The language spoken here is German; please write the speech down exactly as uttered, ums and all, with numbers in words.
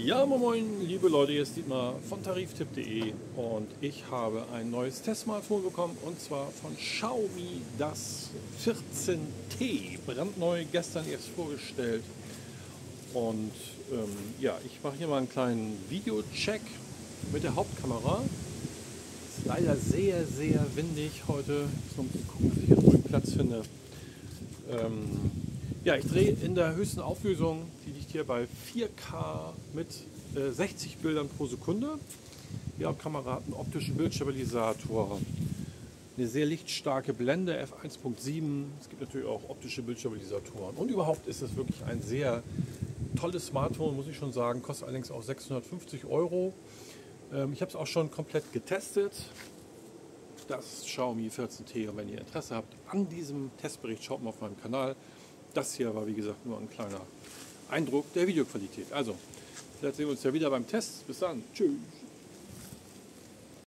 Ja, moin, moin, liebe Leute, hier ist Dietmar von tariftipp punkt de und ich habe ein neues Testsmartphone bekommen und zwar von Xiaomi, das vierzehn T, brandneu, gestern erst vorgestellt. Und ähm, ja, ich mache hier mal einen kleinen Videocheck mit der Hauptkamera. Es ist leider sehr, sehr windig heute. Ich muss mal gucken, dass ich hier einen ruhigen Platz finde. Ähm, ja, ich drehe in der höchsten Auflösung, die liegt hier bei vier K mit äh, sechzig Bildern pro Sekunde. Die Hauptkamera hat einen optischen Bildstabilisator, eine sehr lichtstarke Blende f eins Punkt sieben. Es gibt natürlich auch optische Bildstabilisatoren. Und überhaupt ist es wirklich ein sehr tolles Smartphone, muss ich schon sagen. Kostet allerdings auch sechshundertfünfzig Euro. Ähm, ich habe es auch schon komplett getestet. Das Xiaomi vierzehn T. Und wenn ihr Interesse habt an diesem Testbericht, schaut mal auf meinem Kanal. Das hier war, wie gesagt, nur ein kleiner Eindruck der Videoqualität. Also, vielleicht sehen wir uns ja wieder beim Test. Bis dann. Tschüss.